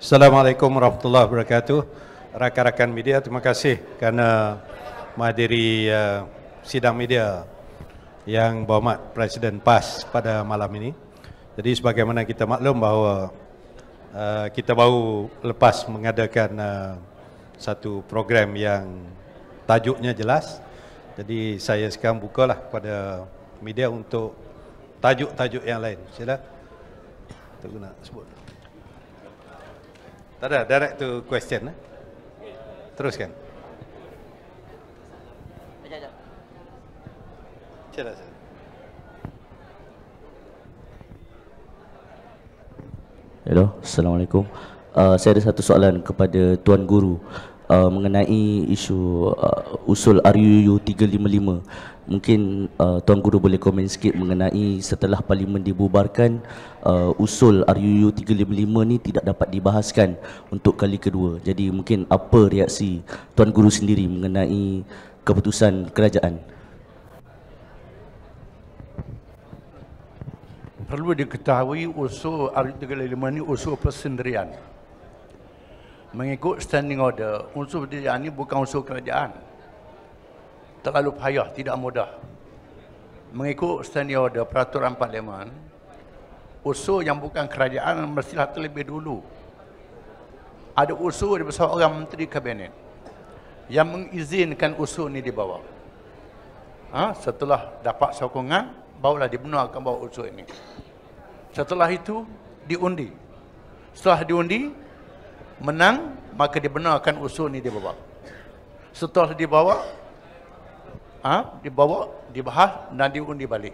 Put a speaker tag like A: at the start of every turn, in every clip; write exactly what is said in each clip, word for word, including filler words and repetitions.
A: Assalamualaikum warahmatullahi wabarakatuh. Rakan-rakan media, terima kasih kerana menghadiri uh, sidang media yang berhormat Presiden P A S pada malam ini. Jadi sebagaimana kita maklum bahawa uh, kita baru lepas mengadakan uh, satu program yang tajuknya jelas. Jadi saya sekarang bukalah kepada media untuk tajuk-tajuk yang lain. Sila. Tak guna sebut. Tak ada, direct to question. Eh? Teruskan. Sila, sila.
B: Hello, Assalamualaikum. Uh, saya ada satu soalan kepada Tuan Guru uh, mengenai isu uh, usul R U U tiga lima lima. Mungkin uh, Tuan Guru boleh komen sikit mengenai setelah Parlimen dibubarkan, uh, usul R U U tiga lima lima ni tidak dapat dibahaskan untuk kali kedua. Jadi mungkin apa reaksi Tuan Guru sendiri mengenai keputusan kerajaan?
C: Perlu diketahui usul R U U tiga lima lima ini usul persendirian. Mengikut standing order, usul persendirian ini bukan usul kerajaan. Terlalu payah, tidak mudah. Mengikut standing order peraturan Parlimen, usul yang bukan kerajaan mestilah terlebih dulu. Ada usul daripada seorang menteri kabinet yang mengizinkan usul ini dibawa. Ha? Setelah dapat sokongan, barulah dibenarkan bawa usul ini. Setelah itu diundi. Setelah diundi menang, maka dibenarkan usul ini dibawa. Setelah dibawa, ha, dibawa, dibahas dan diundi balik.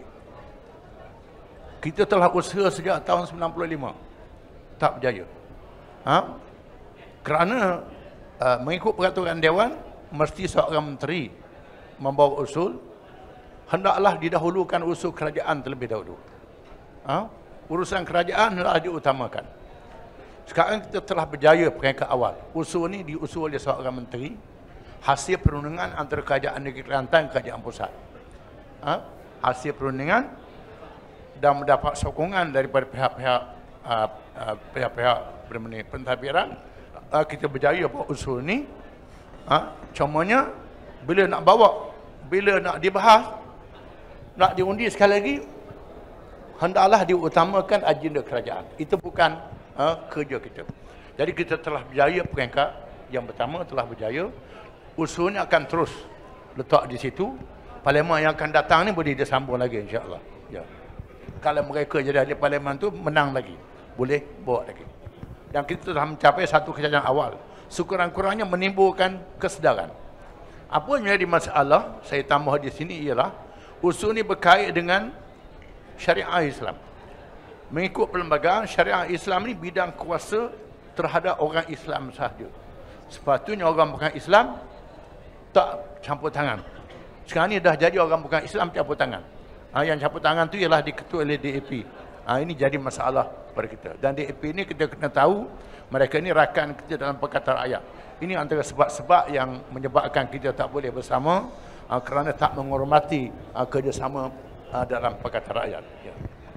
C: Kita telah usaha sejak tahun sembilan puluh lima, tak berjaya. Ha? Kerana uh, mengikut peraturan Dewan, mesti seorang menteri membawa usul. Hendaklah didahulukan usul kerajaan terlebih dahulu. Ha? Urusan kerajaan hendaklah diutamakan. Sekarang kita telah berjaya peringkat awal. Usul ini diusul oleh seorang menteri, hasil perundingan antara Kerajaan Negeri Kelantan dan Kerajaan Pusat. Ha? Hasil perundingan dan mendapat sokongan daripada pihak-pihak uh, uh, pihak-pihak bermenit pentadbiran. Uh, kita berjaya bawa usul ini. Ha? Cumanya bila nak bawa, bila nak dibahas, nak diundi sekali lagi, hendaklah diutamakan agenda kerajaan. Itu bukan uh, kerja kita. Jadi kita telah berjaya peringkat yang pertama, telah berjaya. Usulnya akan terus letak di situ. Parlimen yang akan datang ni boleh disambung lagi, insya-Allah. Ya. Kalau mereka jadi ahli parlimen tu menang lagi, boleh bawa lagi. Dan kita telah mencapai satu kejadian awal. Sekurang-kurangnya menimbulkan kesedaran. Apa yang menjadi masalah saya tambah di sini ialah usul ini berkait dengan syariah Islam. Mengikut perlembagaan syariah Islam ini bidang kuasa terhadap orang Islam sahaja. Sepatutnya orang bukan Islam tak campur tangan. Sekarang ni dah jadi orang bukan Islam campur tangan. Ha, yang campur tangan tu ialah diketuai oleh D A P. Ha, ini jadi masalah pada kita. Dan D A P ni kita kena tahu mereka ni rakan kita dalam Pakatan Rakyat. Ini antara sebab-sebab yang menyebabkan kita tak boleh bersama ha, kerana tak menghormati ha, kerjasama ha, dalam Pakatan Rakyat. Ya.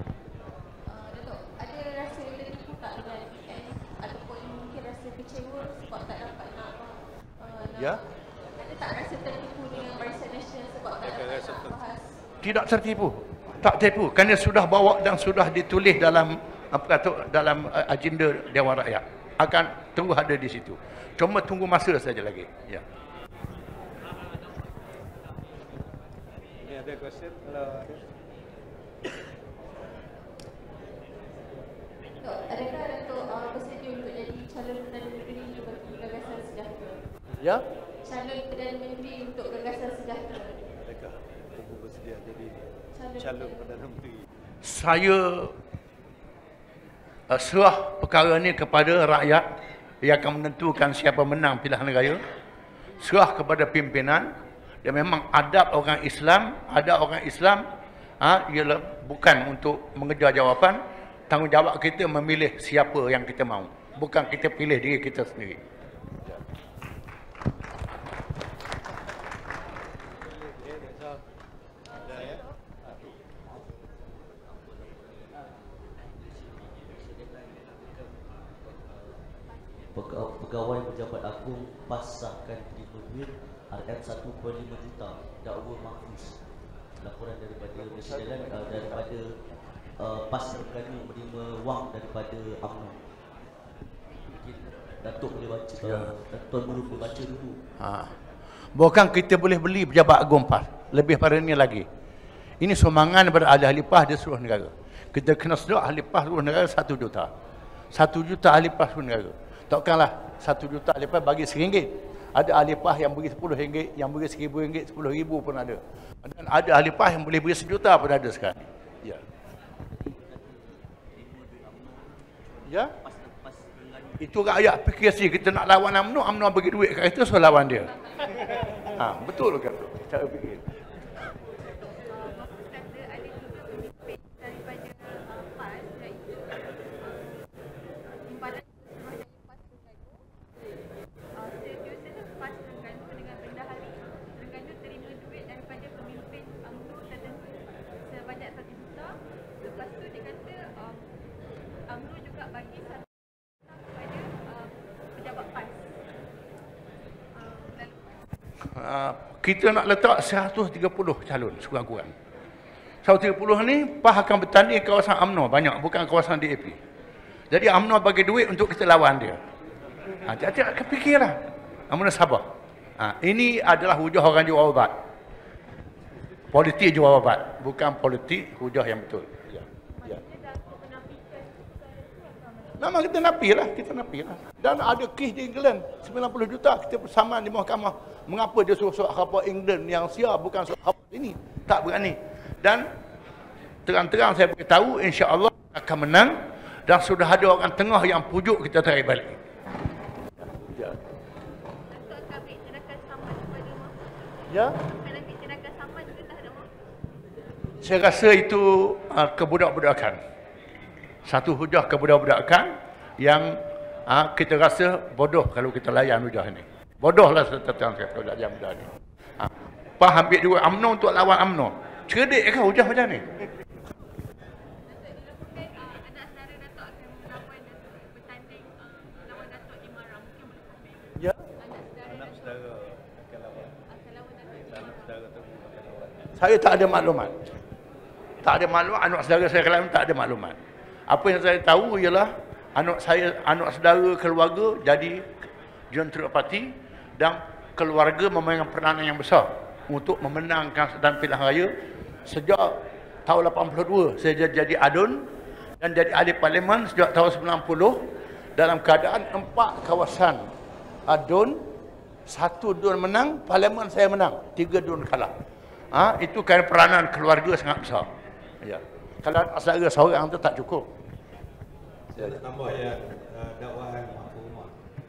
C: Ya.
D: Ada tak rasa tertipu dengan Barisan Nasional sebab tak dapat nak bahas?
C: Tidak tertipu. Tak tertipu kerana sudah bawa dan sudah ditulis dalam apa kata dalam agenda Dewan Rakyat. Akan terus ada di situ. Cuma tunggu masa saja lagi. Ya.
A: Ini ada question kalau ada.
D: Adakah Datuk uh, bersedia untuk jadi calon Perdana Menteri bagi Gagasan Sejahtera?
C: Ya.
D: Calon Perdana Menteri untuk Gagasan Sejahtera.
A: Adakah Tugu bersedia jadi calon Perdana Menteri?
C: Saya uh, serah perkara ini kepada rakyat yang akan menentukan siapa menang pilihan raya. Serah kepada pimpinan. Dan memang adab orang Islam, ada orang Islam ha, ialah bukan untuk mengejar jawapan. Tanggungjawab kita memilih siapa yang kita mahu. Bukan kita pilih diri kita sendiri.
B: Pega- Pegawai Pejabat Agung PAS sahkan terima duit R M satu perpuluhan lima juta dakwa Mahfuz. Laporan daripada Presiden uh, daripada uh, PAS Terengganu menerima wang daripada U M N O. Mungkin Datuk boleh baca,
C: Ya.
B: uh, Tuan Guru boleh baca dulu.
C: Ha. Bukan kita boleh beli pejabat agung PAS. Lebih pada ini lagi. Ini sumbangan daripada ahli-ahli PAS di seluruh negara. Kita kena sedar ahli PAS seluruh negara satu juta. Satu juta ahli PAS seluruh negara. Takkanlah satu juta ahli PAS bagi seringgit. Ada ahli PAS yang bagi sepuluh ringgit, yang bagi seribu ringgit, sepuluh ribu pun ada. Dan ada ahli PAS yang boleh bagi sejuta pun ada sekarang. Ya. Ya? Itu rakyat fikir sih kita nak lawan U M N O, U M N O bagi duit kat kita, so lawan dia. Ha, betul kan tu cara fikir. Uh, kita nak letak seratus tiga puluh calon sekurang-kurang. seratus tiga puluh ni PAS akan bertanding kawasan U M N O banyak, bukan kawasan D A P. Jadi U M N O bagi duit untuk kita lawan dia. Ha, jadi fikirlah. U M N O sabar. Ha, ini adalah hujah orang jawabat. Politik jawabat, bukan politik hujah yang betul. Ya. Ya. Memang kita nafilah, kita nafilah. Dan ada kes di England sembilan puluh juta kita bersamaan di mahkamah. Mengapa dia suruh surat khabar England yang sia bukan surat khabar ini? Tak berani. Dan terang-terang saya beritahu insya-Allah akan menang dan sudah ada orang tengah yang pujuk kita tarik balik. Ya. Ya. Saya rasa itu uh, kebudak-budakan. Satu hujah kebudak-budakan yang uh, kita rasa bodoh kalau kita layan hujah ini. Bodohlah terang saya kalau layan hujah ini. Ha. PAS ambil duit U M N O untuk lawan U M N O. Cerdik ke hujah macam ni? Ya. Saya tak ada maklumat. Tak ada maklumat, anak saudara saya Kelantan tak ada maklumat. Apa yang saya tahu ialah anak saya, anak saudara keluarga jadi jentera parti dan keluarga memainkan peranan yang besar untuk memenangkan dan pilihan raya. Sejak tahun lapan puluh dua saya jadi adun dan jadi ahli parlimen sejak tahun sembilan puluh dalam keadaan empat kawasan adun, satu dun menang, parlimen saya menang, tiga dun kalah. Ha, itu kerana peranan keluarga sangat besar. Ya. Kalau saudara seorang tu tak cukup.
A: Saya nak tambah yang uh, dakwaan mahkamah.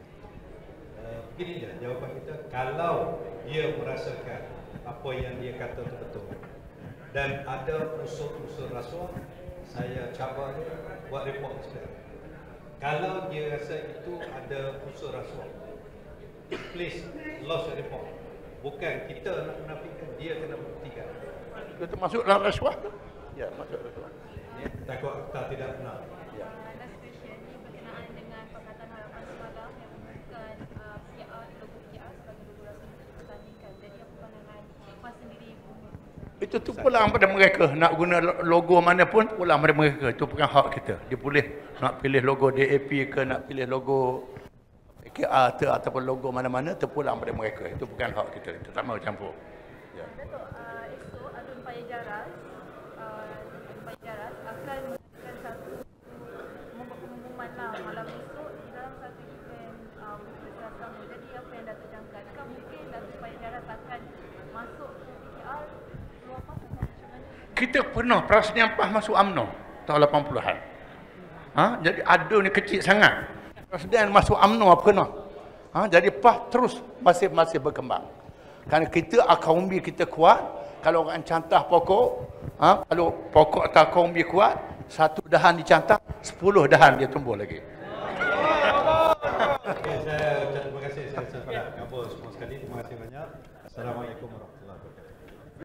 A: Uh, begini je jawapan kita, kalau dia merasakan apa yang dia kata itu betul dan ada unsur-unsur rasuah, saya cabar dia buat report sekarang. Kalau dia rasa itu ada unsur rasuah, please lodge a report. Bukan kita nak menafikan, dia kena buktikan.
C: Itu masuk dalam rasuah tu? Ya, masuk rasuah.
A: Ya, takut kita tidak benar.
C: Ya.
D: Last question ni berkenaan dengan Pakatan Harapan Semalam yang menggunakan uh, P R, logo P R sebagai logo rasmi untuk dipertandingkan. Jadi apa pandangan PAS sendiri?
C: Itu tu pulang pada mereka. Nak guna logo mana pun pulang pada mereka. Itu bukan hak kita. Dia boleh nak pilih logo D A P ke, nak pilih logo K R te, ataupun logo mana-mana, terpulang pada mereka. Itu bukan hak kita. Kita tak mahu campur. Ya.
D: Datuk, uh, esok Adun Paya Jaras, uh, Adun Paya Jaras akan melakukan satu membuat pengumuman lah malam esok di dalam satu event um, bersama. Jadi apa yang Datuk jangka? Adakah mungkin Adun Paya Jaras akan masuk ke P K R keluar PAS atau macam mana?
C: Kita pernah perasaan PAS masuk U M N O tahun lapan puluhan. Ha? Jadi Adun ni kecil sangat. Presiden masuk U M N O pernah. Ha? Jadi PAS terus masih-masih berkembang. Kerana kita akar umbi kita kuat. Kalau orang cantah pokok, ha? Kalau pokok atau akar umbi kuat, satu dahan dicantah, sepuluh dahan dia tumbuh lagi.